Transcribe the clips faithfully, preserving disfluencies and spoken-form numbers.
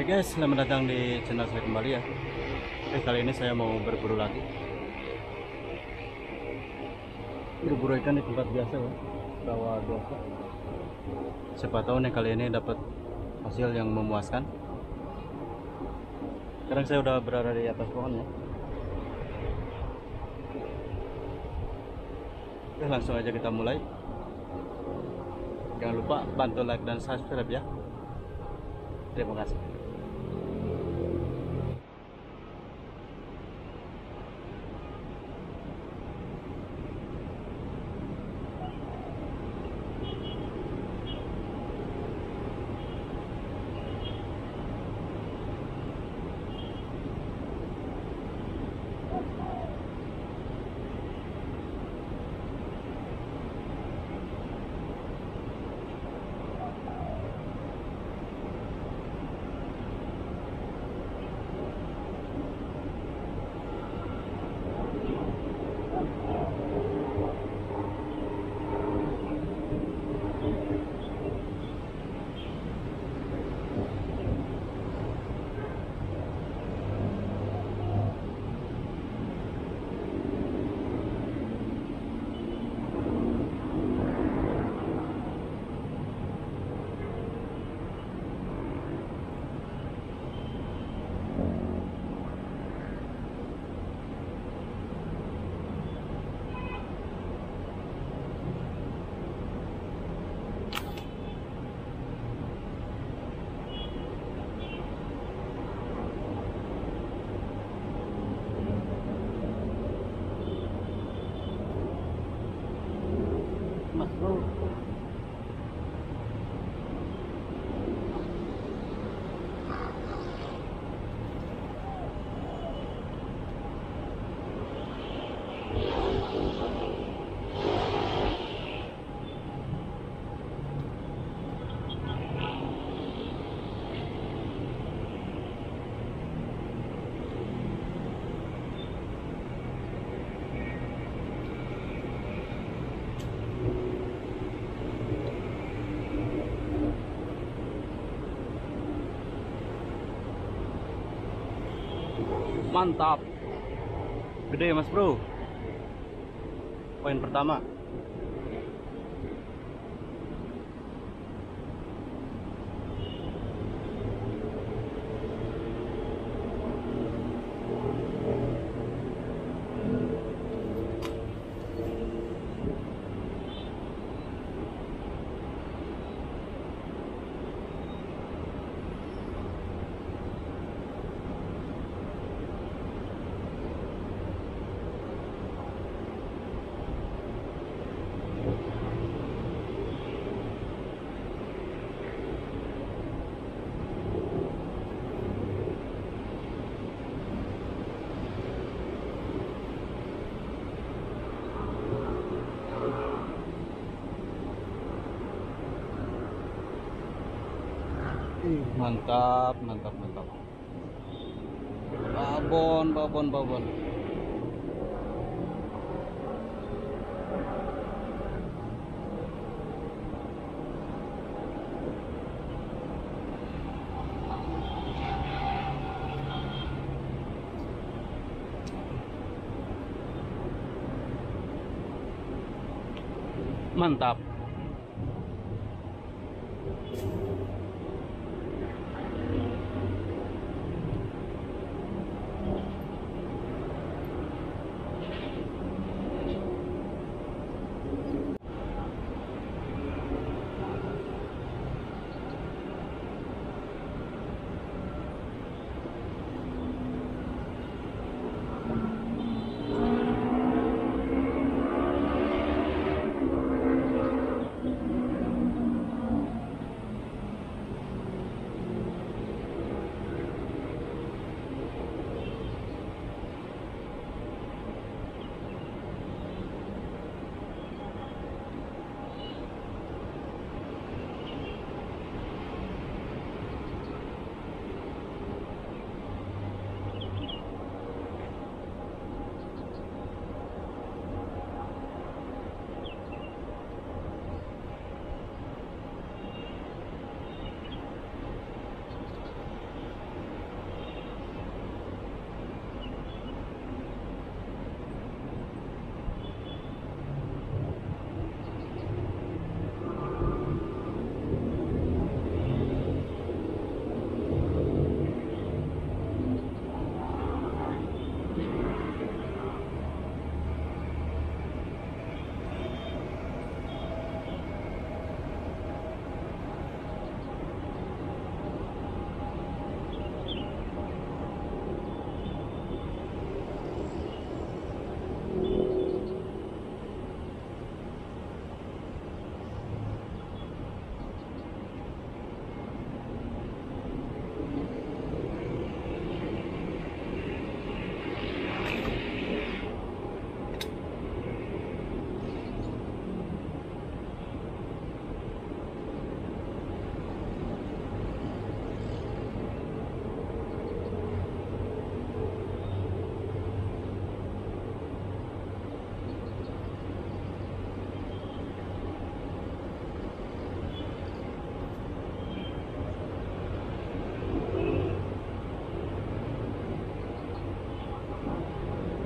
Oke guys, selamat datang di channel saya kembali ya. Oke, kali ini saya mau berburu lagi. Berburu ikan di tempat biasa ya, rawa biasa. Siapa tahu nih kali ini dapat hasil yang memuaskan. Sekarang saya udah berada di atas pohon ya. Oke, langsung aja kita mulai. Jangan lupa bantu like dan subscribe ya. Terima kasih. Mas bro, mantap, gede mas bro. Poin pertama. Mantap, mantap, mantap. Babon, babon, babon. Mantap.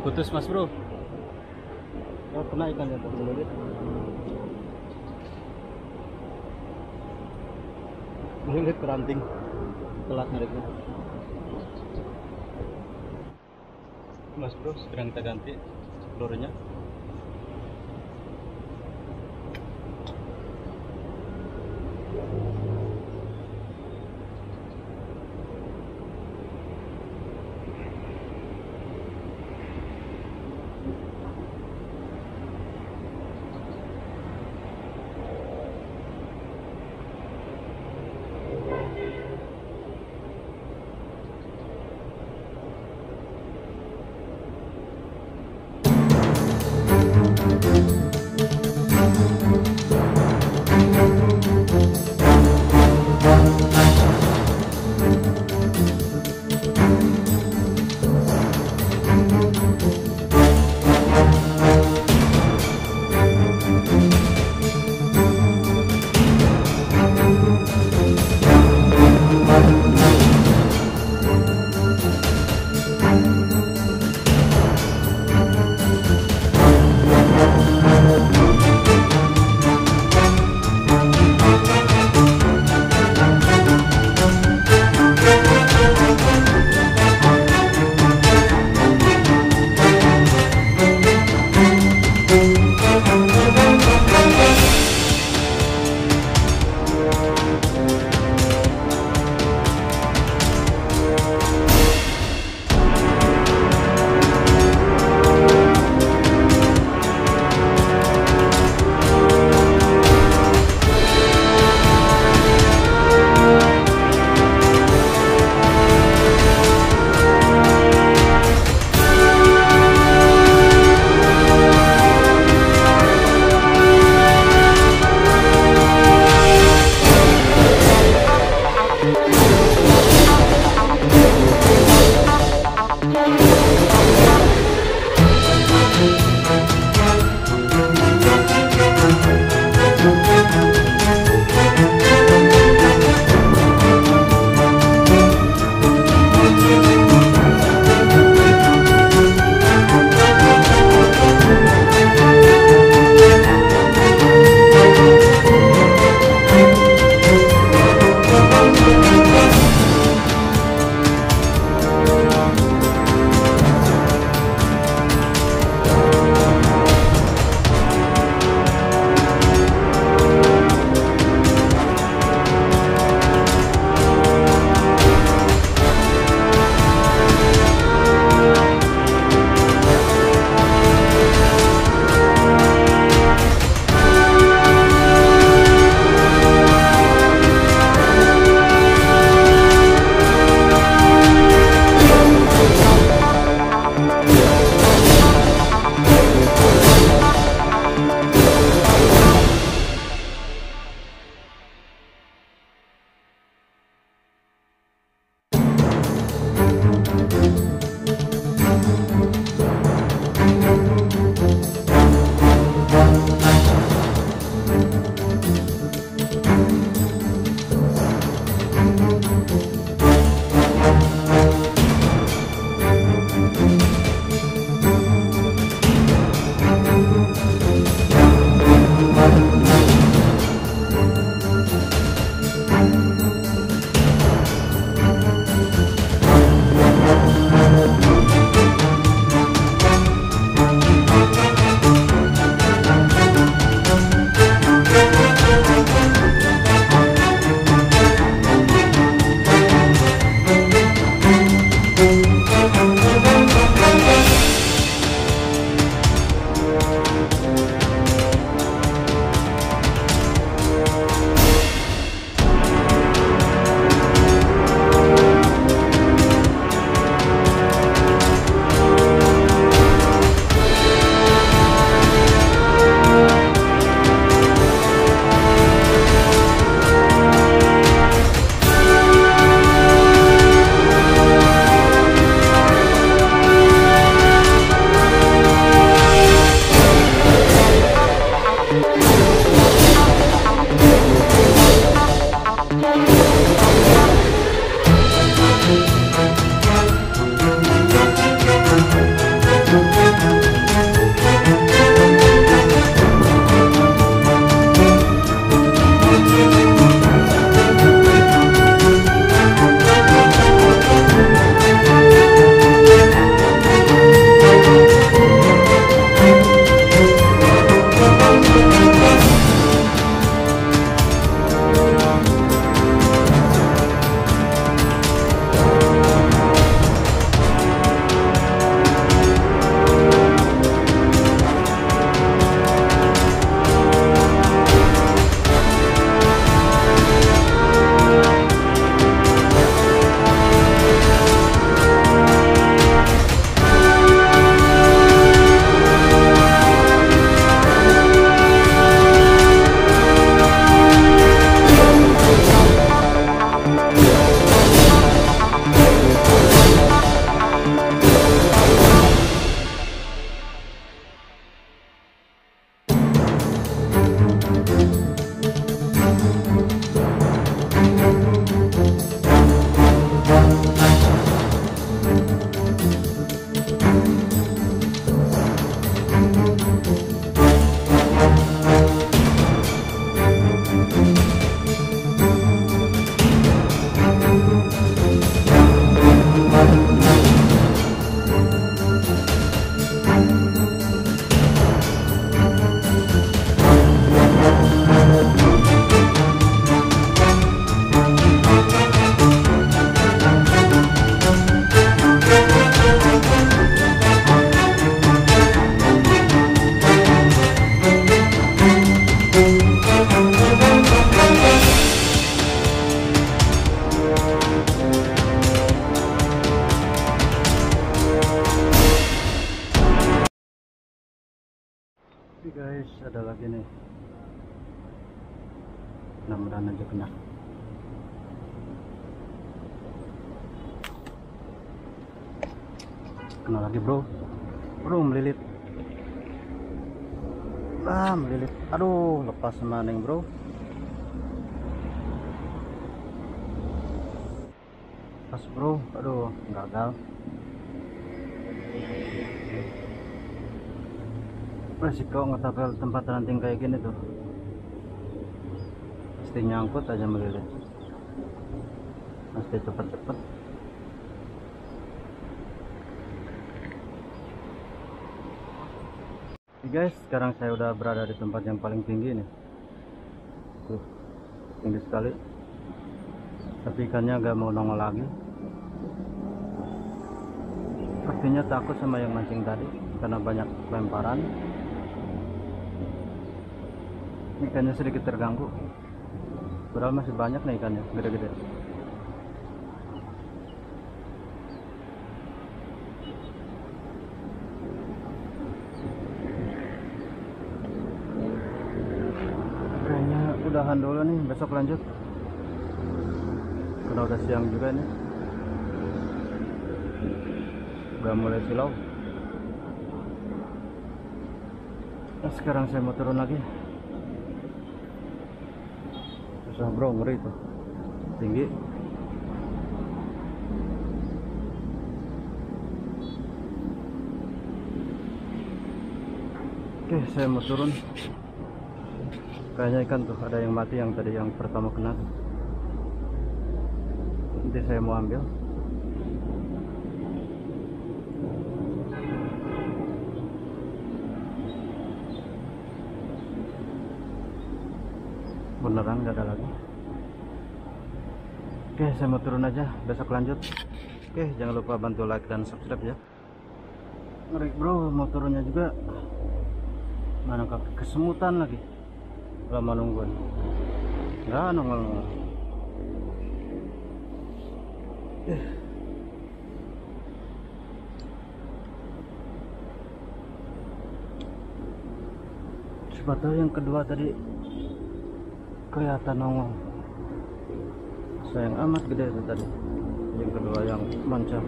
putus mas bro. Oh, kena ikannya tuh melilit. Melilit keranting. Telat nariknya. Mas bro, sekarang kita ganti pelurnya. Thank you. guys, ada lagi nih. Mudah-mudahan aja kena. Kena lagi bro. Bro melilit. Ah melilit. Aduh lepas maning bro. Pas bro. Aduh gagal. Resiko ngetapel tempat ranting kayak gini tuh pasti nyangkut aja melilit, pasti cepet-cepet. Oke guys, sekarang saya udah berada di tempat yang paling tinggi nih. Tuh, tinggi sekali. Tapi ikannya gak mau nongol lagi. Sepertinya takut sama yang mancing tadi karena banyak lemparan. Ikannya sedikit terganggu. Padahal masih banyak nih ikannya, gede-gede. Kayaknya udahan dulu nih, besok lanjut. Karena udah siang juga nih. Udah mulai silau. Nah, sekarang saya mau turun lagi. Susah bro, ngeri tuh, tinggi. Oke, saya mau turun. Kayaknya ikan tuh ada yang mati yang tadi yang pertama kena. Nanti saya mau ambil. Beneran gak ada lagi. Oke, saya mau turun aja, besok lanjut. Oke, jangan lupa bantu like dan subscribe ya. Ngeri bro, mau turunnya juga mana kaki kesemutan lagi. Lama nungguin nggak nongol-nongol. eh. Siapa tahu yang kedua tadi kelihatan nongol. Sayang amat gede itu tadi yang kedua yang mancar.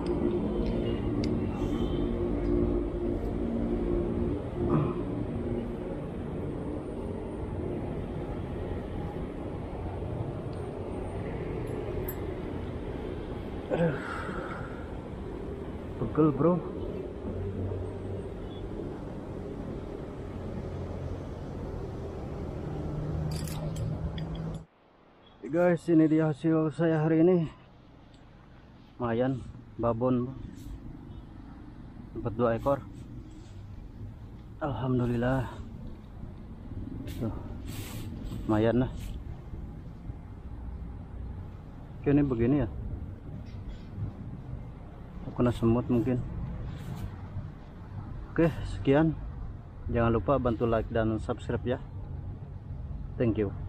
Aduh, pegel bro. Guys, ini dia hasil saya hari ini. Lumayan, babon dapat dua ekor. Alhamdulillah. Tuh, lumayan lah. Oke, ini begini ya. Kena semut mungkin. Oke, sekian. Jangan lupa bantu like dan subscribe ya. Thank you.